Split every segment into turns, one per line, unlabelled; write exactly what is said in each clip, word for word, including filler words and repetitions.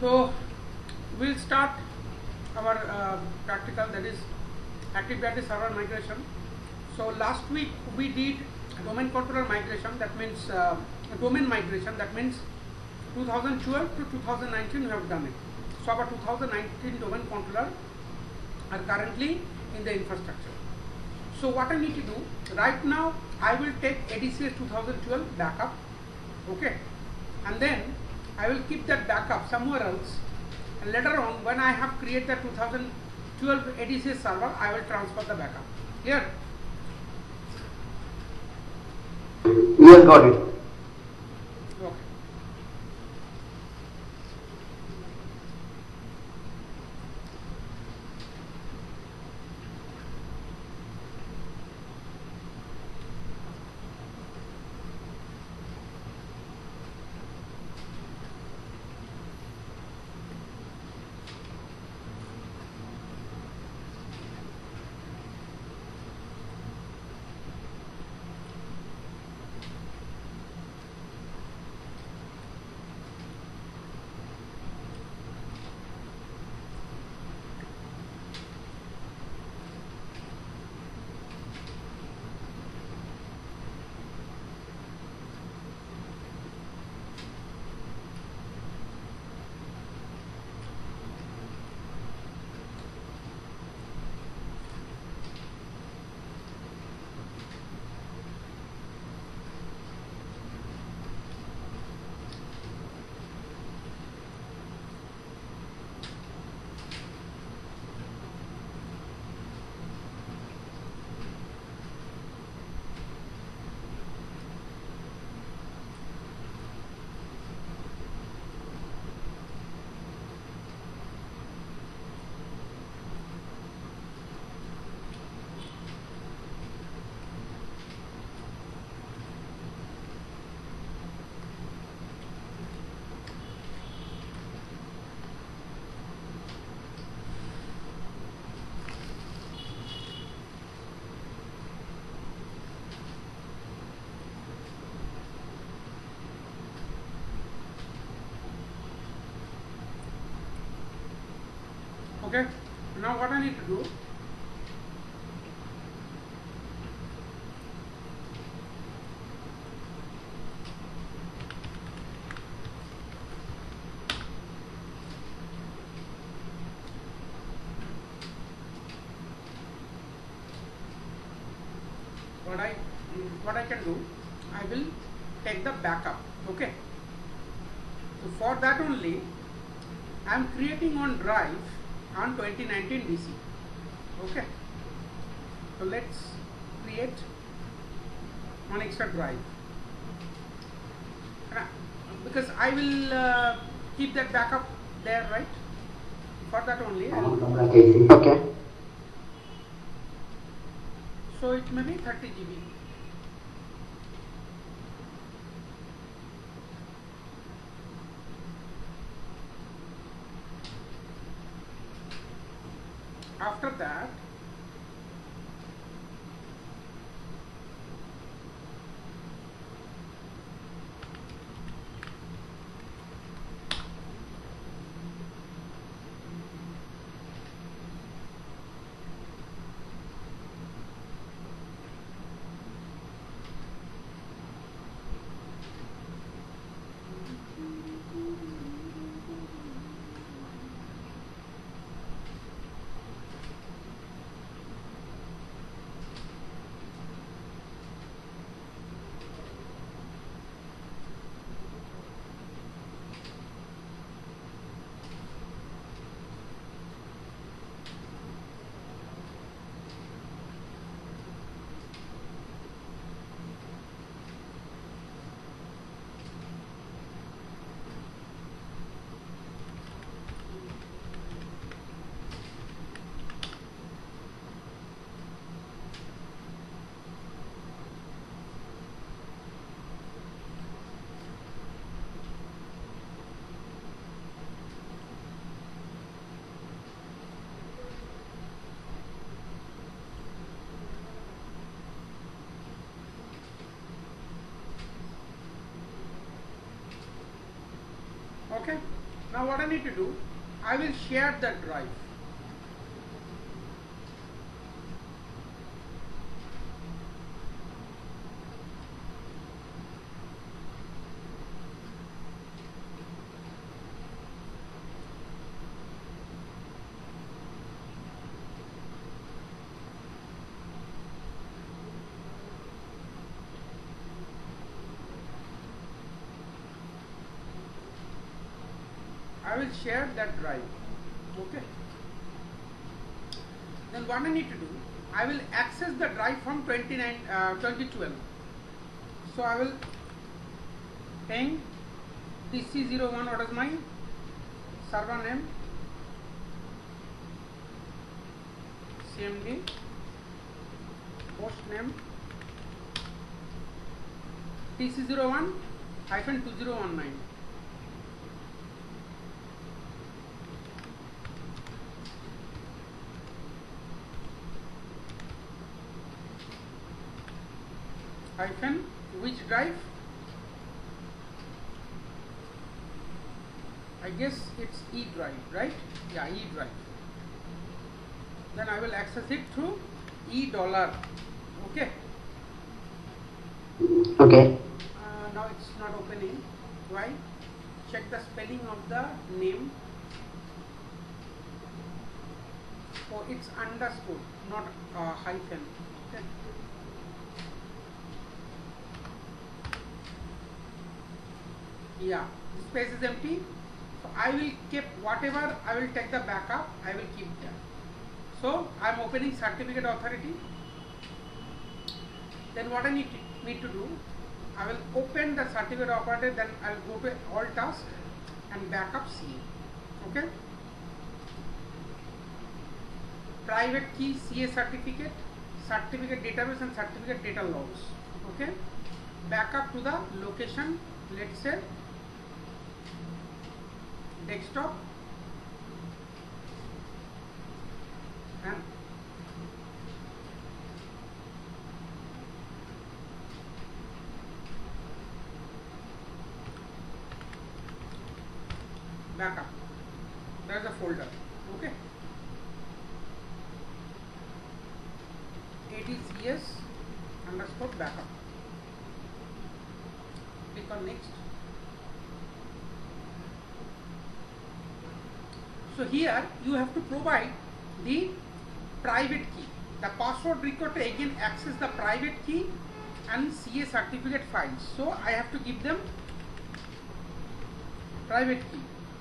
So we'll start our uh, practical, that is Active Directory server migration. So last week we did domain controller migration, that means uh, domain migration, that means two thousand twelve to two thousand nineteen we have done it. So our two thousand nineteen domain controller are currently in the infrastructure. So what I need to do right now, I will take A D C S two thousand twelve backup, okay, and then I will keep that backup somewhere else, and later on when I have created the two thousand twelve A D C S server, I will transfer the backup. Clear?
Yes, got it.
Okay. Okay, now what I need to do, what I what I can do, I will take the backup. Okay, so for that only I am creating on drive on twenty nineteen D C. Okay, so let's create one extra drive, uh, because I will uh, keep that backup there, right? For that only I will,
Okay.
so it may be thirty G B. After that, Okay, Now what I need to do, I will share that drive. I will share that drive. Okay. Then what I need to do, I will access the drive from twenty-nine, uh, twenty twelve. So I will ping T C zero one. What is my server name? C M D. Host name T C zero one hyphen two zero one nine. Hyphen which drive? I guess it's E drive, right? Yeah, E drive. Then I will access it through E dollar. Okay.
Okay.
Uh, now it's not opening. Why? Check the spelling of the name. Oh, it's underscore, not uh, hyphen. Okay. Yeah, this space is empty. So I will keep whatever I will take the backup, I will keep there. So I am opening certificate authority. Then what I need to, need to do, I will open the certificate authority, then I will go to all tasks and backup C A. Okay. Private key C A certificate, certificate database and certificate data logs. Okay. Backup to the location, let's say desktop and backup. There is a folder. Okay. A D C S underscore backup. Click on next. So here you have to provide the private key. The password required to again access the private key and C A certificate files. So I have to give them private key.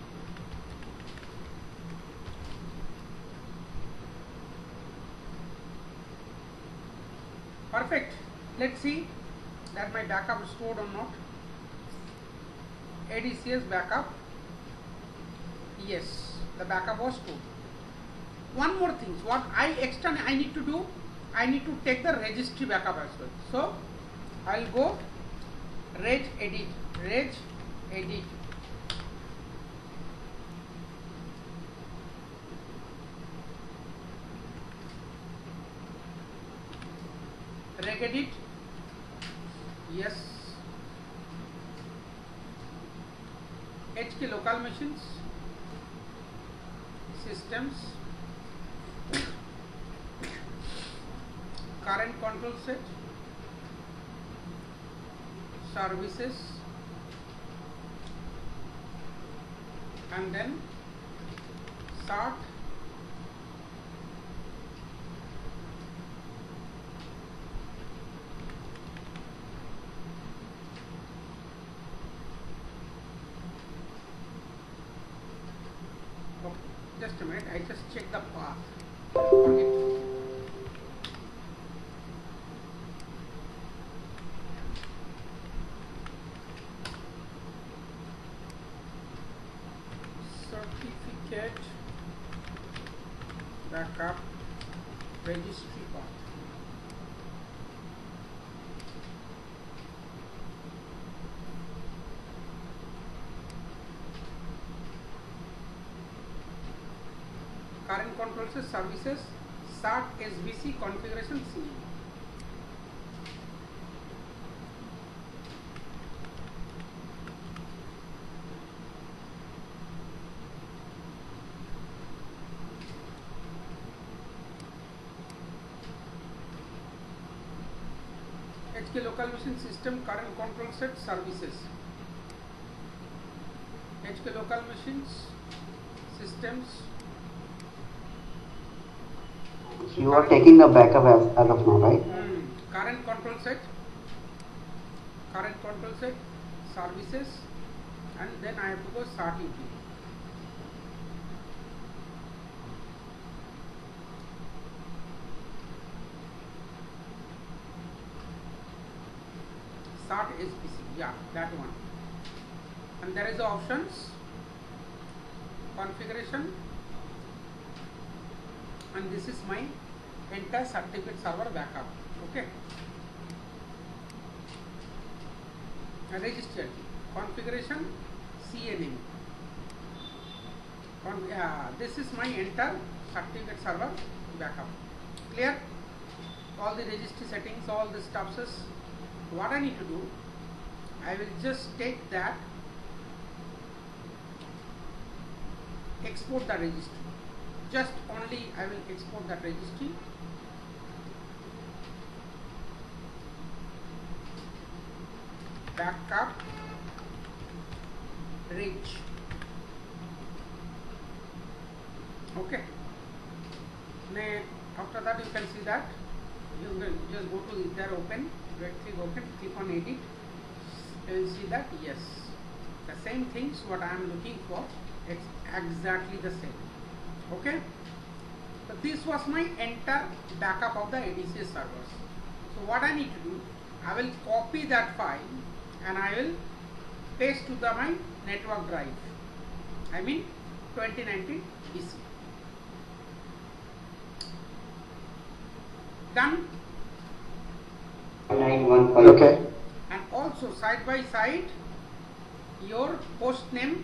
Perfect. Let's see that my backup is stored or not. A D C S backup. Yes, the backup was stored. One more thing, what I extern I need to do, I need to take the registry backup as well. So I'll go reg edit, reg edit. Reg edit, yes. H K local machines, systems, current control set, services, and then start. Just a minute, I just check the path. Forget. Certificate backup registry path. Current control set, services, start S B C configuration C. K local machine system current control set services. H K local machines systems.
You are taking the backup as, as of now, right?
Mm, current control set, current control set, services, and then I have to go start U T. Start S P C, yeah, that one. And there is the options, configuration, and this is my entire certificate server backup. Okay. And register configuration, C N M. Con uh, this is my entire certificate server backup. Clear? All the registry settings, all the stuffs. What I need to do, I will just take that, export the registry. Just only I will export that registry. Backup reach. Okay. Now, after that you can see that you will just go to there, open, right click open, click on edit. You will see that yes, the same things what I am looking for. It's exactly the same. Okay. So this was my entire backup of the A D C S servers. So what I need to do, I will copy that file and I will paste to the my network drive. I mean twenty nineteen P C. Done.
nine one five. Okay.
And also side by side your host name,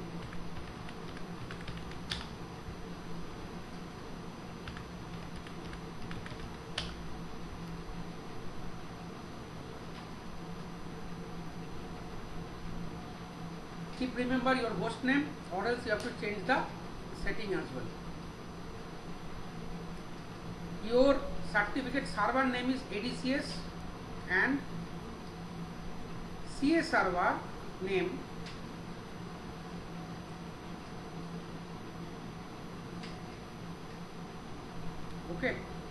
keep remember your host name, or else you have to change the setting as well. Your certificate server name is A D C S and C A server name okay.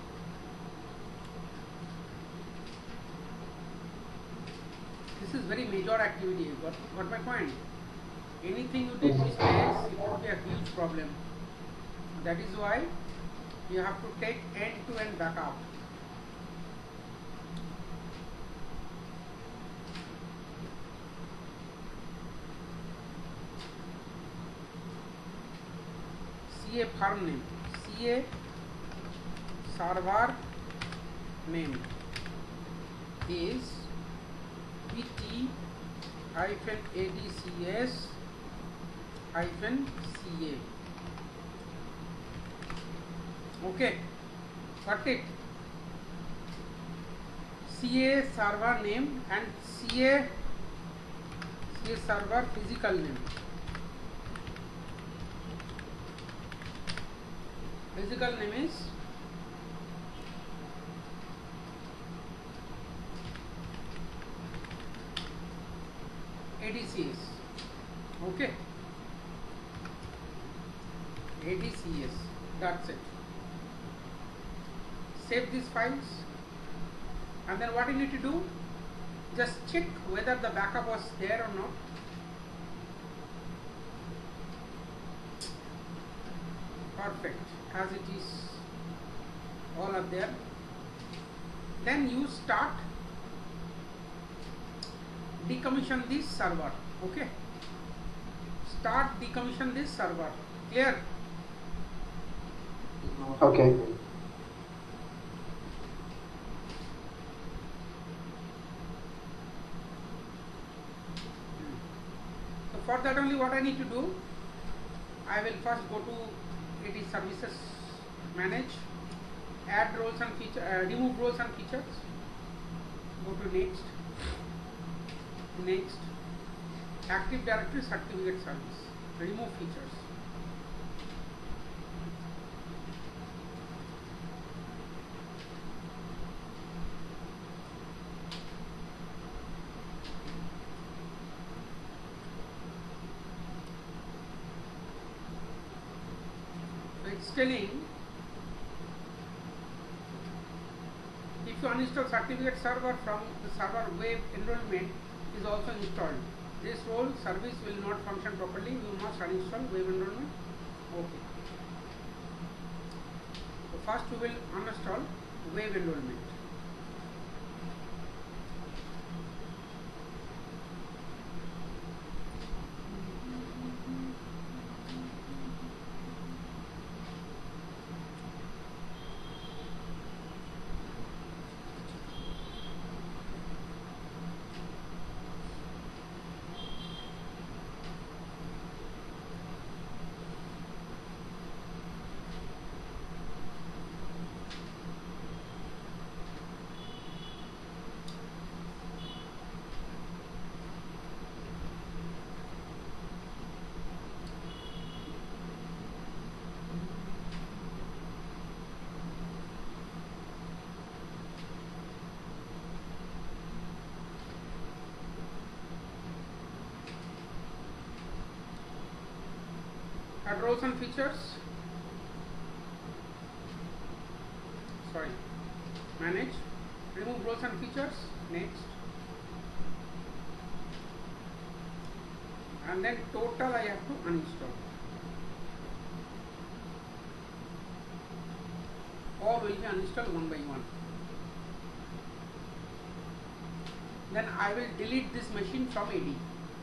This is very major activity. Got, got my point? Anything you did mistakes, it would be a huge problem. That is why you have to take end-to-end backup. C A firm name, C A server name is P T hyphen A D C S hyphen C A. Okay, got it? C A server name and C A C A server physical name. Physical name is A D C S. Okay, A D C S. That's it. Save these files, and then what you need to do, just check whether the backup was there or not. Perfect, as it is, all are there. Then you start decommission this server. Okay, start decommission this server. Clear?
Okay.
So for that only what I need to do, I will first go to A D services, manage, add roles and feature, uh, remove roles and features, go to next, next, Active Directory certificate service, remove features. it's telling if you uninstall certificate server from the server, web enrollment is also installed. This role service will not function properly. You must uninstall web enrollment. Okay. So first we will uninstall web enrollment. Add roles and features. Sorry. Manage. Remove roles and features. Next. And then total I have to uninstall. All will be uninstalled one by one. Then I will delete this machine from A D.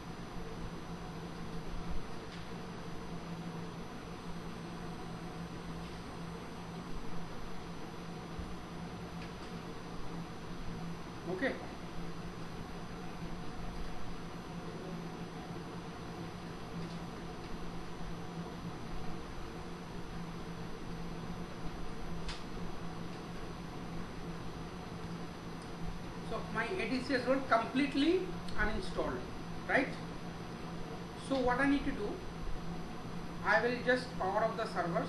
Okay. So my A D C S role completely uninstalled, right? So what I need to do, I will just power off the servers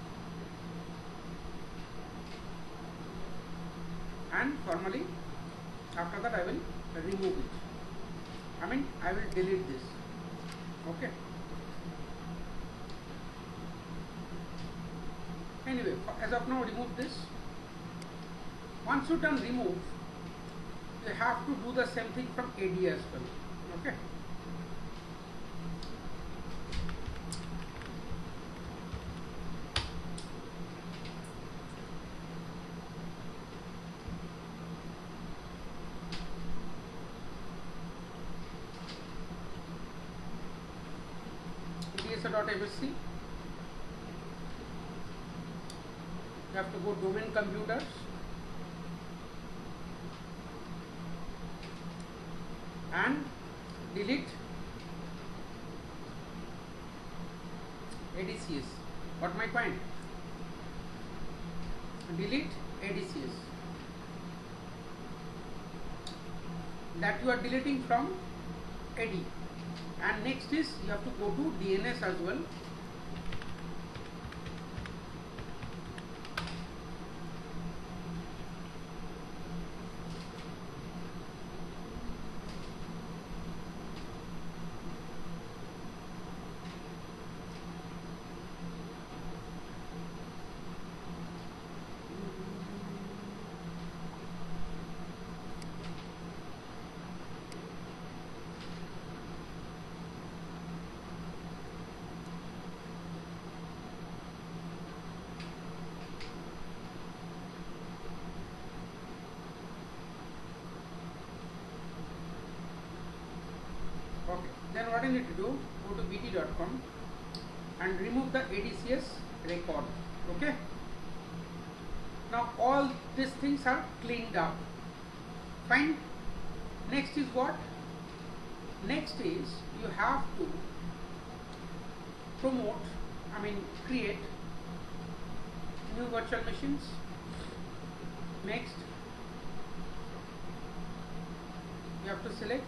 and formally after that I will remove it. I mean I will delete this. Okay. Anyway, as of now remove this. Once you done remove, you have to do the same thing from A D as well. Okay. .msc. You have to go domain computers and delete A D C S. Got my point? Delete A D C S. That you are deleting from A D. And next is you have to go to D N S as well. Okay, then what I need to do, go to b t dot com and remove the A D C S record. Okay, now all these things are cleaned up. Fine. Next is what? Next is you have to promote, I mean create new virtual machines. Next, you have to select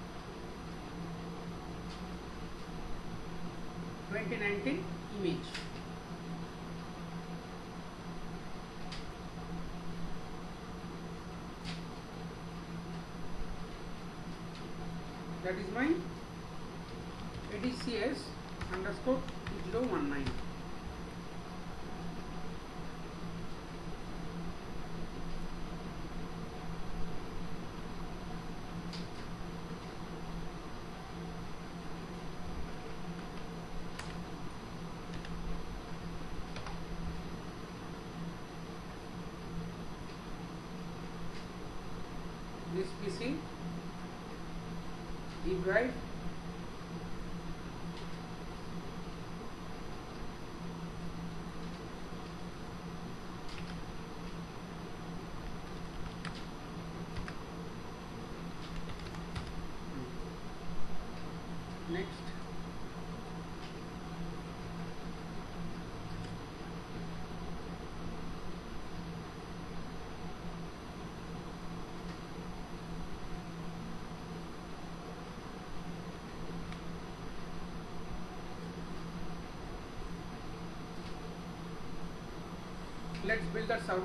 twenty nineteen image. That is my A D C S underscore zero one nine. drive. Next. Let's build that servo.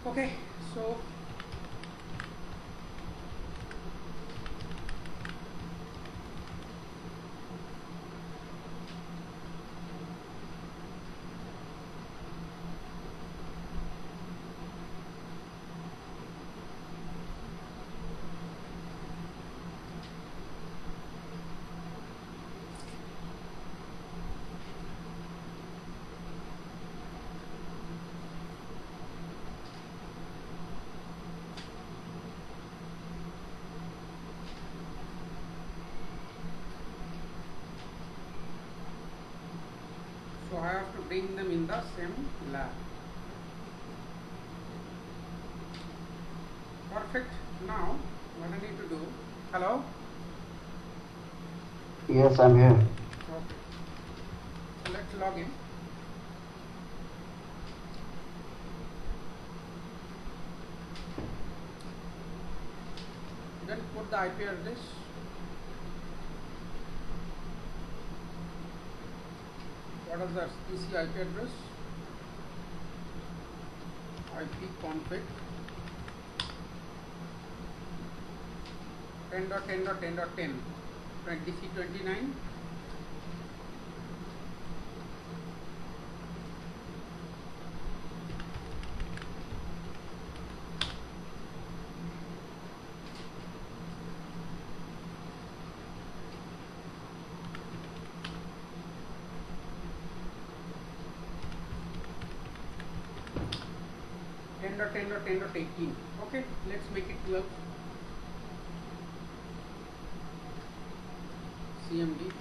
Okay, so so I have to bring them in the same lab. Perfect. Now what I need to do, hello?
Yes, I'm here.
Okay. So let's log in. Then put the I P address. What is the P C I P address? I P config ten dot ten dot ten dot ten D C twenty-nine. ten dot ten dot ten dot eighteen. Okay, let's make it twelve. C M D.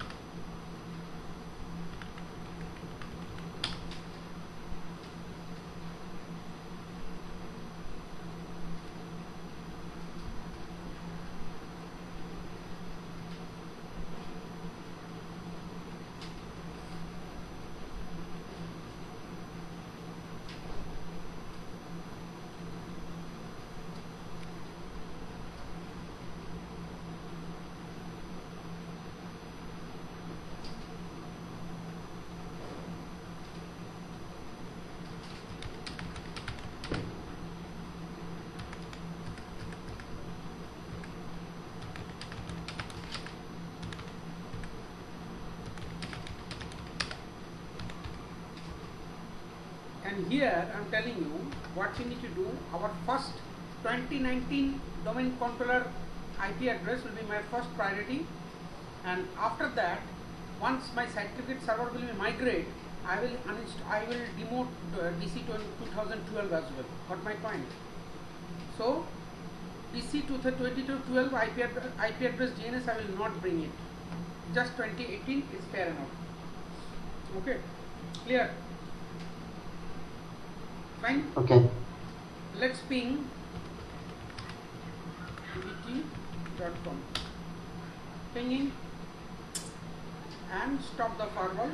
And here I am telling you what we need to do. Our first twenty nineteen domain controller I P address will be my first priority, and after that, once my certificate server will be migrate, I will uninst I will demote uh, D C twenty twelve as well. Got my point? So D C twenty-two twelve I P address, I P address D N S I will not bring it. Just twenty eighteen is fair enough. Okay, clear? Fine.
Okay.
Let's ping d b t dot com. Pinging and stop the firewall.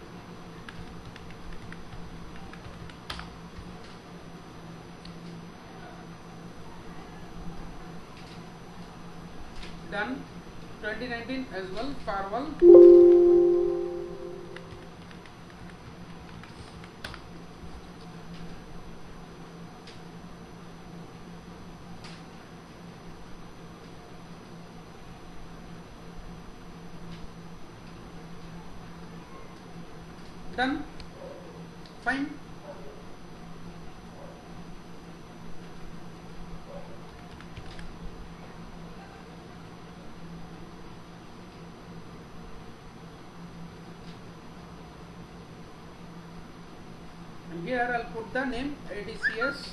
Done. twenty nineteen as well, firewall. Done. Fine. And here I'll put the name A D C S.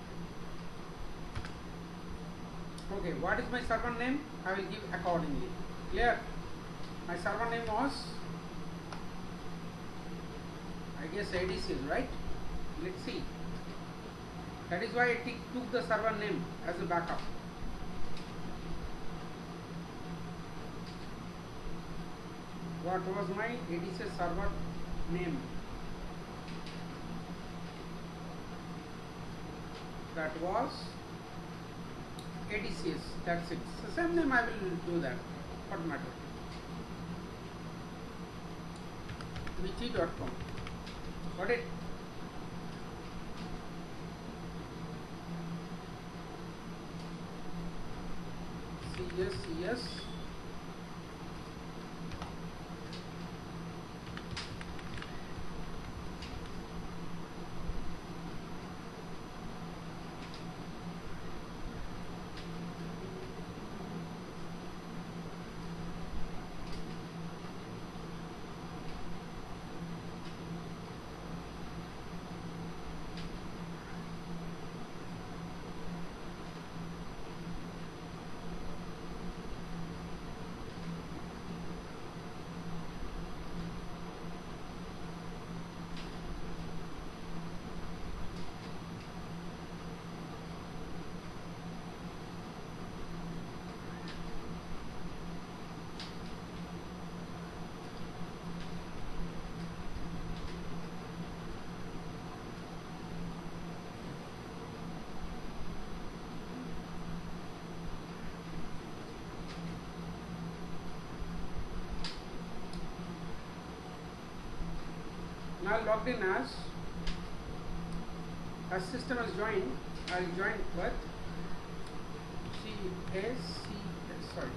Okay, what is my server name? I will give accordingly. Clear? My server name was, I guess, A D C S, right? Let's see. That is why I took the server name as a backup. What was my A D C S server name? That was A D C S. That's it. So same name I will do that. What matter? b t dot com. Got it? yes, yes. Now logged in as as system has joined. I'll join with C S C S. Sorry.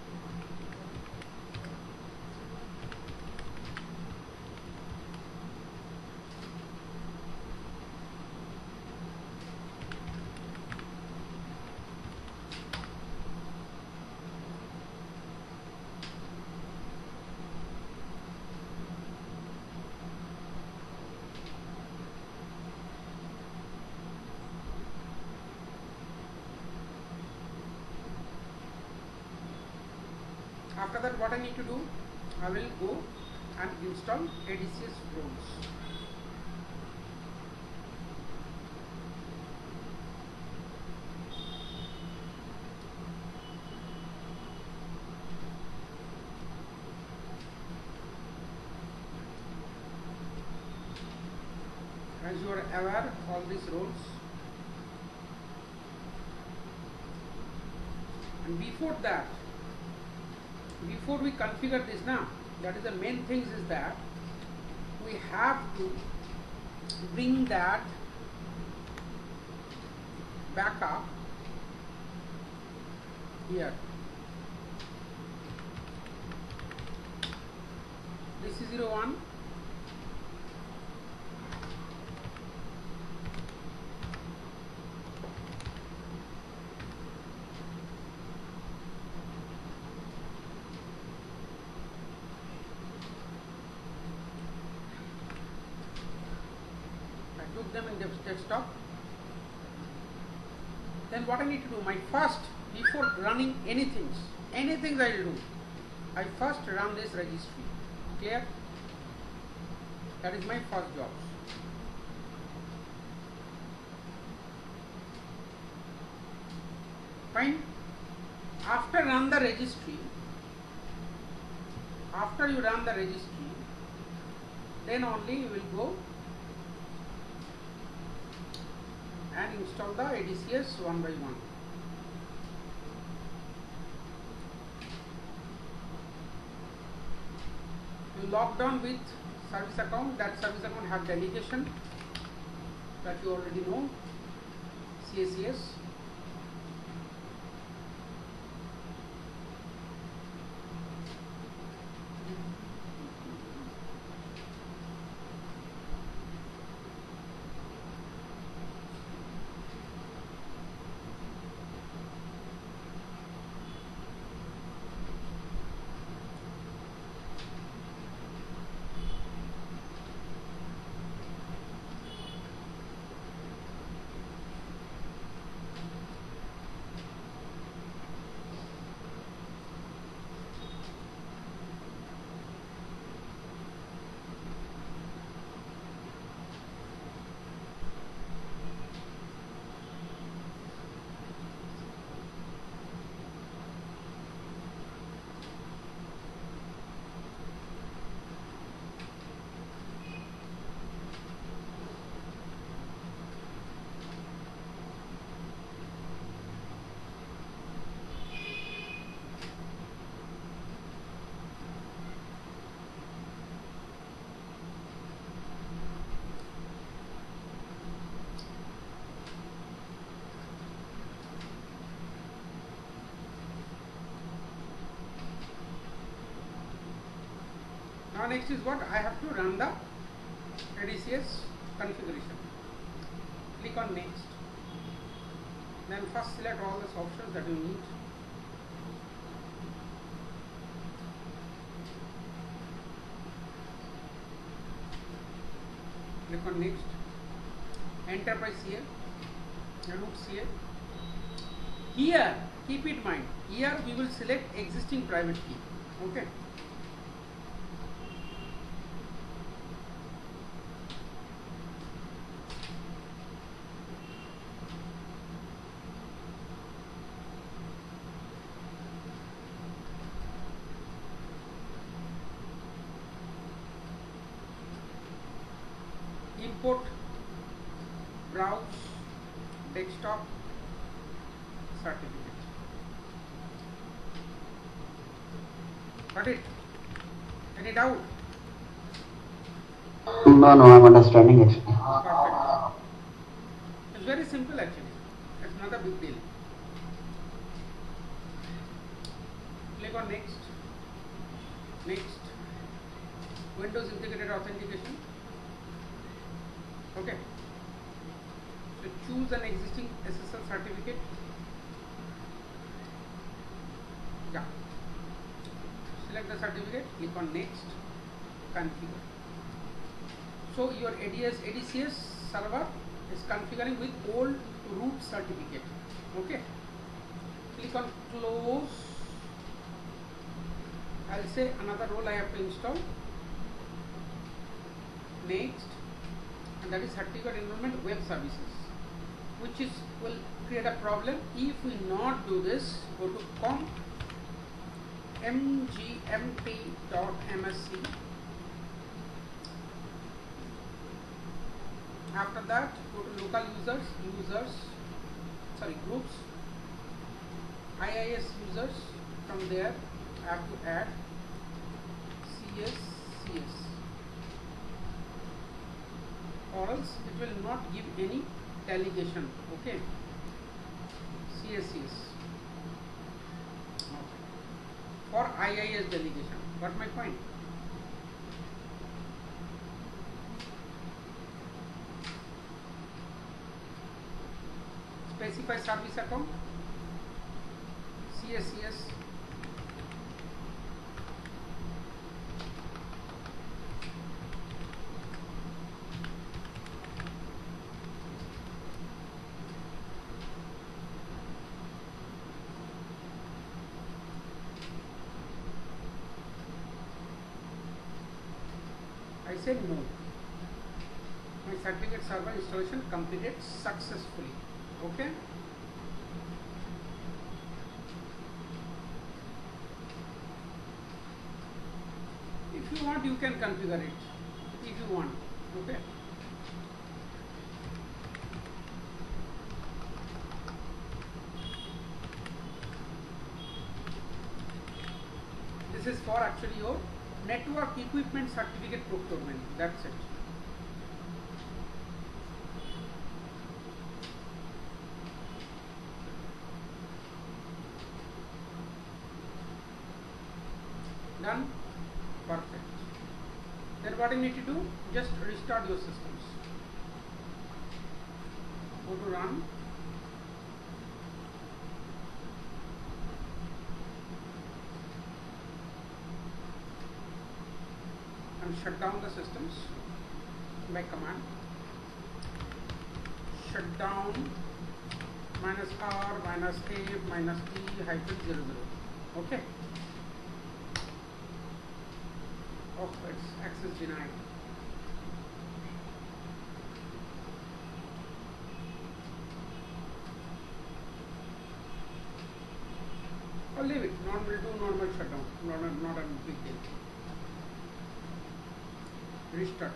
After that, what I need to do, I will go and install A D C S roles. As you are aware, all these roles, and before that, before we configure this now, that is the main things is that we have to bring that backup here. This is zero one. Them in the desktop. Then what I need to do, my first, before running anything, anything I will do, I first run this registry. Clear? That is my first job. Fine. After run the registry, after you run the registry, then only you will go and install the A D C S one by one. You logged on with service account. That service account have delegation that you already know, C A C S. Now next is what? I have to run the A D C S configuration. Click on next. Then first select all the options that you need. Click on next. Enterprise C A, root C A. Here, keep it in mind, here we will select existing private key. Okay. Import, browse, desktop, certificate. Got it? Any doubt?
No, no, I'm understanding actually.
Perfect. It's very simple actually. It's not a big deal. Click on next. Next. Windows Integrated Authentication. Okay. So choose an existing S S L certificate. Yeah. Select the certificate. Click on next. Configure. So your A D S A D C S server is configuring with old root certificate. Okay. Click on close. I'll say another role I have to install. Next. And that is certificate enrollment web services, which is will create a problem if we not do this. Go to conf mgmt dot m s c. After that, go to local users, users, sorry, groups, I I S users. From there, I have to add C S C S. Or else it will not give any delegation. Okay, C S C S. Okay. For I I S delegation. Got my point? Specify service account, C S C S. I said no. My certificate server installation completed successfully. Okay. If you want, you can configure it. If you want. Okay. This is for actually your network equipment certificate procurement. That's it. Done? Perfect. Then what you need to do? Just restart your systems. Go to run. And shut down the systems by command. Shut down minus R minus A minus E hyphen zero zero. Okay. Oh, it's access denied. Or leave it. Normal, do normal shutdown. Not a, not a big deal. Restart.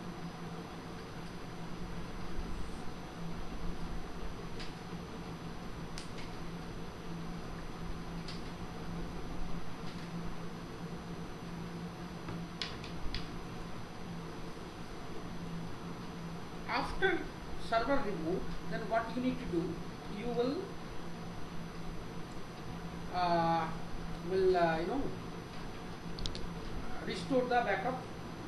After server reboot, then what you need to do? You will uh, will uh, you know restore the backup.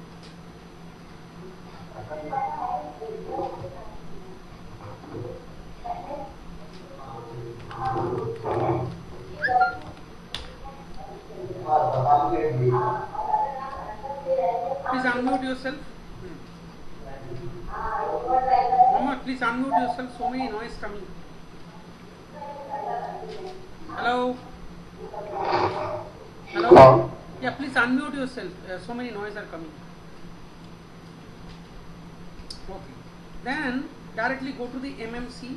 Please unmute yourself. Mama, please unmute yourself. So many noise coming. Hello. Hello.
Hello.
Yeah, please unmute yourself. Uh, so many noise are coming. Okay. Then directly go to the M M C.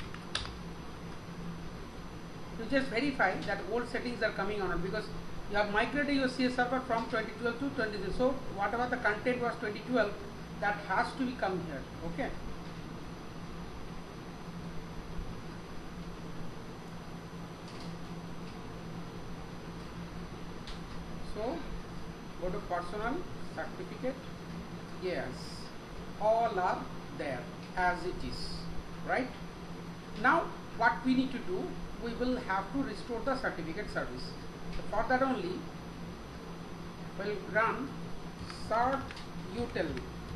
You just verify that old settings are coming on it, because you have migrated your C S server from twenty twelve to twenty. So whatever the content was twenty twelve, that has to be come here. Okay. So go to personal certificate. Yes, all are there as it is, right? Now what we need to do, we will have to restore the certificate service. So for that only we'll run cert util.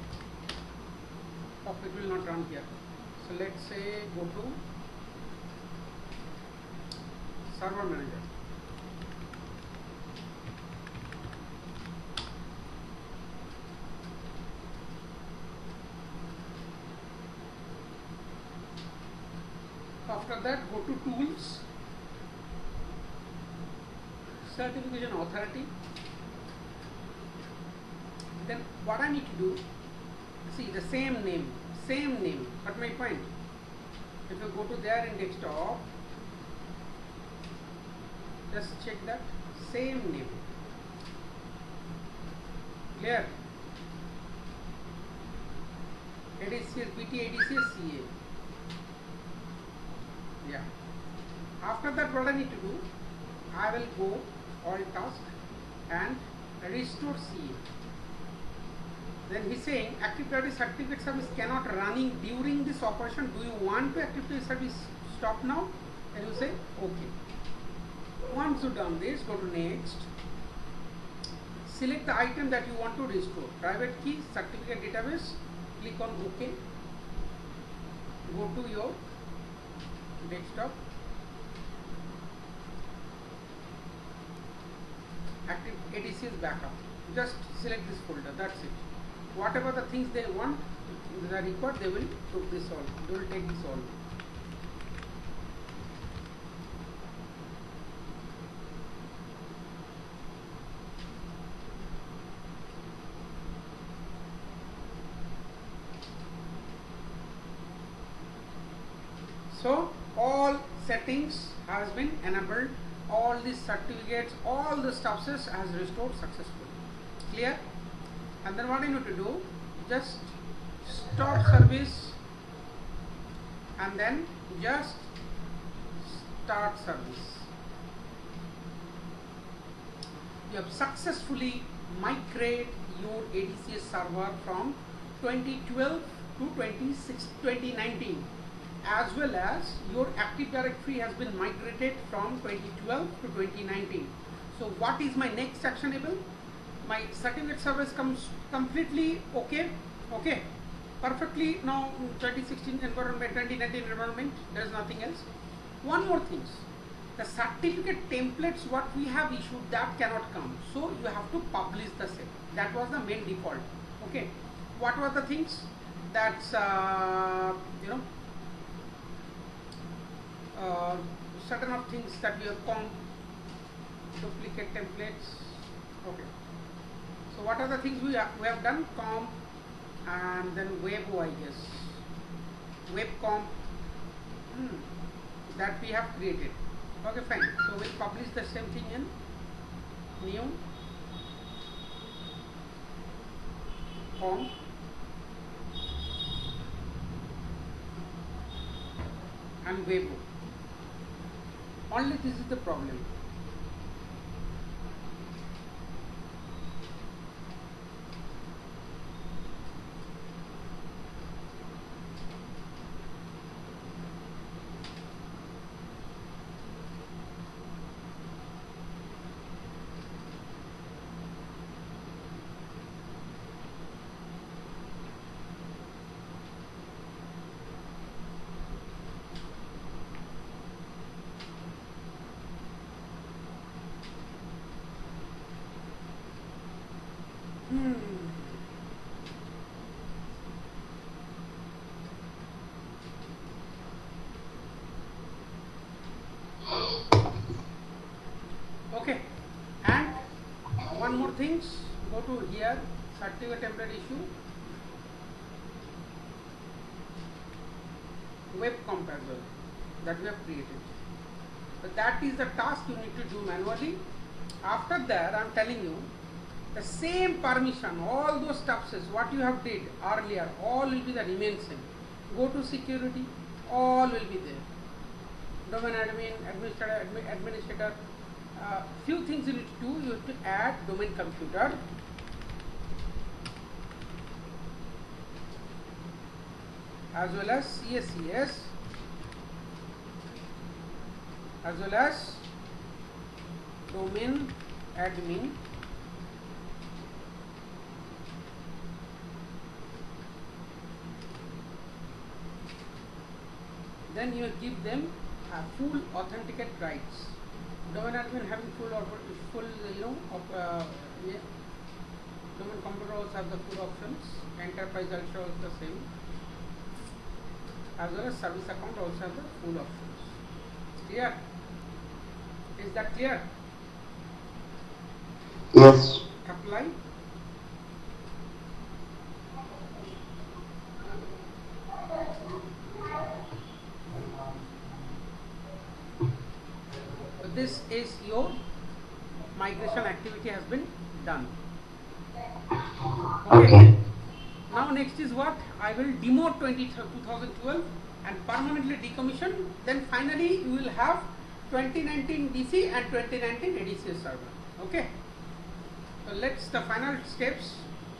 Oh, it will not run here. So let's say go to server manager. After that, go to tools, certification authority. Then what I need to do, see the same name, same name, but my point, if you go to there in desktop, just check that, same name, clear, A D C S, B T, A D C S, C A. Yeah. After that, what I need to do, I will go all task and restore C A. Then he's saying Active Directory certificate service cannot running during this operation. Do you want to Active Directory service stop now? And you say okay. Once you done this, go to next. Select the item that you want to restore. Private key, certificate database. Click on OK. Go to your desktop. Active A D C S backup. Just select this folder. That's it. Whatever the things they want, they are required, they will took this all. They will take this all. So all settings has been enabled, all these certificates, all the stuffs has restored successfully. Clear? And then what I need to do, just stop service and then just start service. You have successfully migrated your A D C S server from twenty twelve to twenty nineteen. As well as your Active Directory has been migrated from twenty twelve to twenty nineteen. So what is my next actionable? My certificate service comes completely okay, okay, perfectly now twenty sixteen environment, twenty nineteen environment, there is nothing else. One more thing, the certificate templates what we have issued, that cannot come. So you have to publish the same. That was the main default. Okay, what were the things? That's uh, you know. Uh, certain of things that we have comp, duplicate templates. Okay. So what are the things we have, we have done? Comp and then webo, I guess. Web comp hmm, that we have created. Okay, fine. So we'll publish the same thing in new comp and webo. Only this is the problem. Hmm. Okay, and one more things, go to here, certificate template issue, web comparison that we have created. But that is the task you need to do manually. After that, I am telling you, the same permission, all those stuffs, what you have did earlier, all will be the remain same. Go to security, all will be there. Domain admin, administrator, admi administrator. Uh, few things you need to do. You have to add domain computer. As well as C S C S, as well as domain admin, then you give them uh, full authenticate rights. Domain admin having full or full, you know, of uh, yeah. Domain computer also have the full options. Enterprise also is the same. As well as service account also have the full options. Clear? Is that clear?
Yes.
Apply. So this is your migration activity has been done. Okay.
Okay.
Now next is what? I will demote twenty, two thousand twelve and permanently decommission. Then finally you will have twenty nineteen D C and twenty nineteen A D C S server. Okay. So let's the final steps.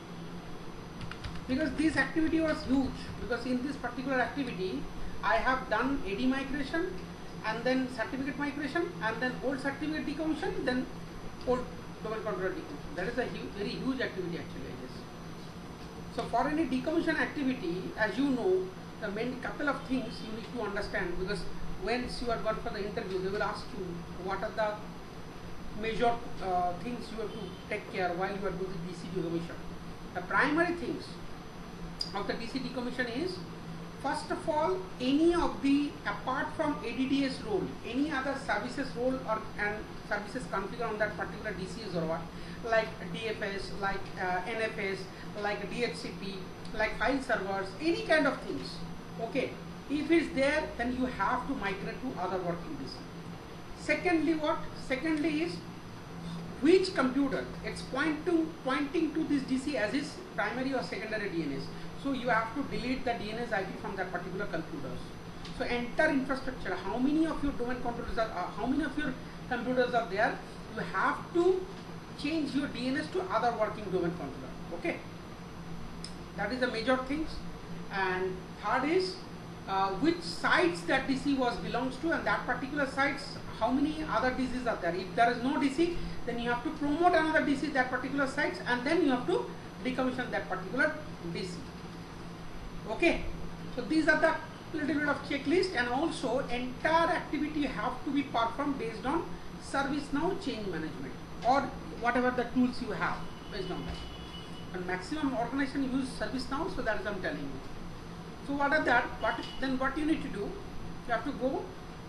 Because this activity was huge. Because in this particular activity, I have done A D migration and then certificate migration and then old certificate decommission, then old domain controller decommission. That is a hu very huge activity actually. I guess. So for any decommission activity, as you know, the main couple of things you need to understand, because once you are gone for the interview, they will ask you what are the major uh, things you have to take care while you are doing the D C decommission. The primary things of the D C decommission is, first of all, any of the, apart from A D D S role, any other services role or and services configured on that particular D C S or what, like D F S, like uh, N F S, like D H C P, like file servers, any kind of things. Okay, if it's there, then you have to migrate to other working D C. Secondly, what? Secondly is which computer it's point to, pointing to this D C as its primary or secondary D N S. So you have to delete the D N S I P from that particular computers. So entire infrastructure, how many of your domain controllers are, uh, how many of your computers are there, you have to change your D N S to other working domain controller. Okay, that is the major things. And third is uh, which sites that D C was belongs to, and that particular sites, how many other D Cs are there. If there is no D C, then you have to promote another D C that particular sites, and then you have to decommission that particular D C. Okay, so these are the little bit of checklist, and also entire activity have to be performed based on ServiceNow change management or whatever the tools you have based on that. And maximum organization use ServiceNow, so that is I am telling you. So what are that? What then? What you need to do? You have to go.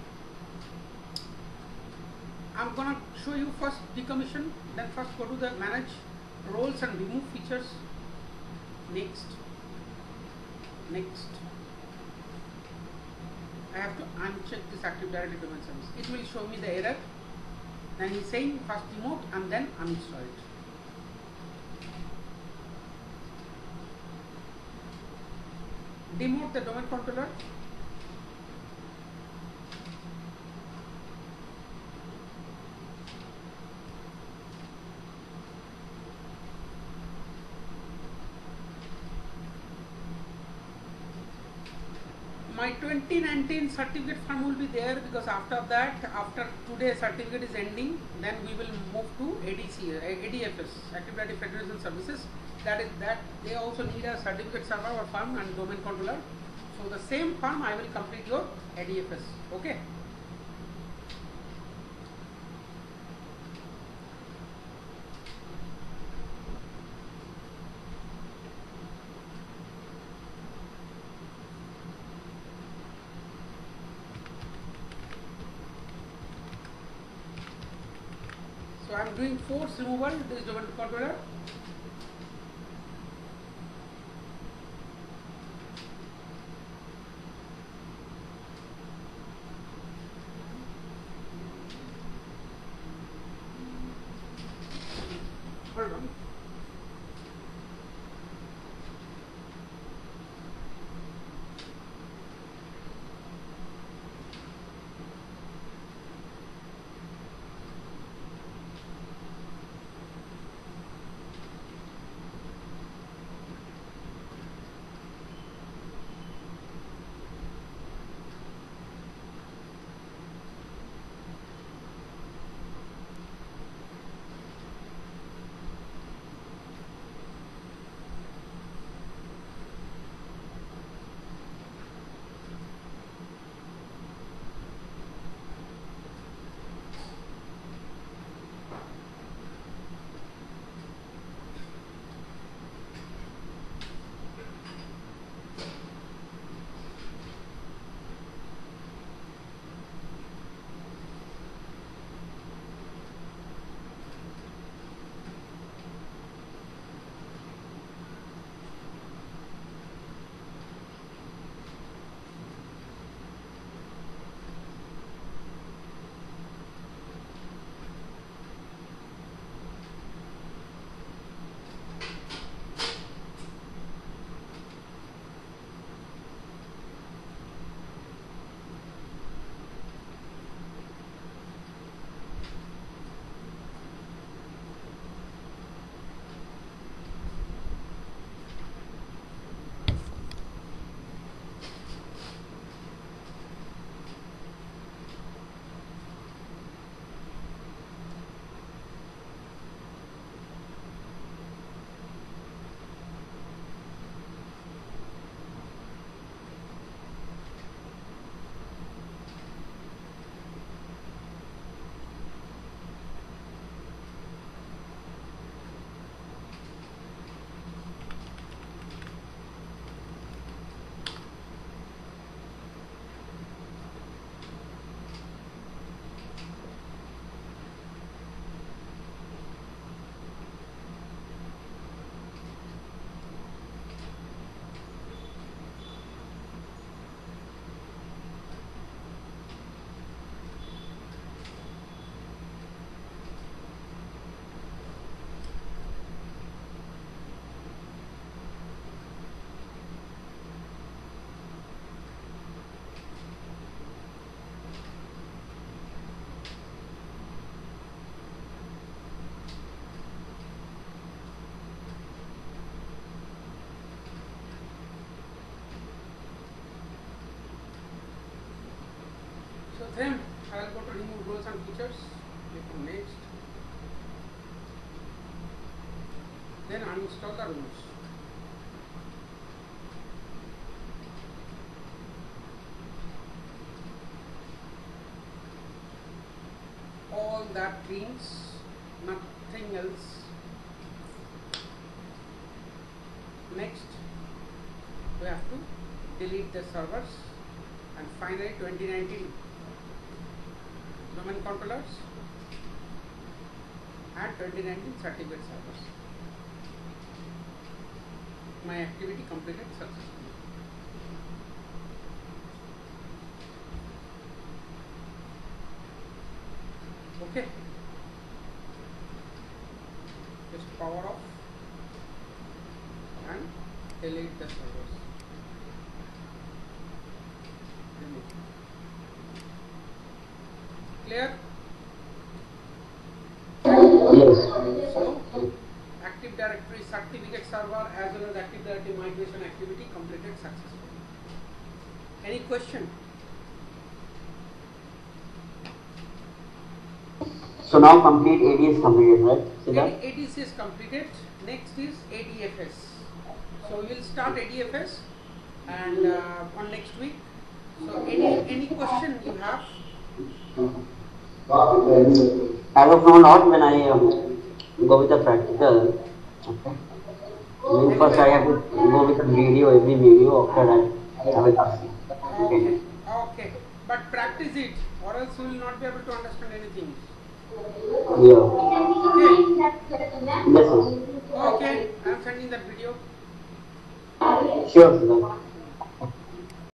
I'm gonna show you first decommission. Then first go to the manage roles and remove features. Next. Next. I have to uncheck this Active Directory domain service. It will show me the error. Then he's saying first demote and then uninstall it. Demote the domain controller. My twenty nineteen certificate form will be there, because after that, after today certificate is ending, then we will move to A D C, A D F S, Active Directory Federation Services. That is that they also need a certificate server or firm and domain controller. So the same form I will complete your A D F S. Okay. So I am doing force removal, this domain controller. Hold on. So then I will go to remove roles and features, click on next, then uninstall the rules. All that means nothing else. Next we have to delete the servers, and finally twenty nineteen domain controllers and twenty nineteen certificate servers. My activity completed successfully. Okay, just power off and delete the servers. Remove. Clear?
Yes.
So, Active Directory certificate server as well as Active Directory migration activity completed successfully. Any question?
So now complete A D is completed, right? Siddharth?
A D C is completed. Next is A D F S. So we will start A D F S and uh, on next week. So any any question you have?
As of now, not. When I um, go with the practical, okay. Then first I have to go with the video, every video. After that, I will ask you.
Okay, okay. But practice it, or else you will not be able to understand anything.
Yeah.
Okay.
Yes, sir.
Okay. I am sending that video.
Sure, sir.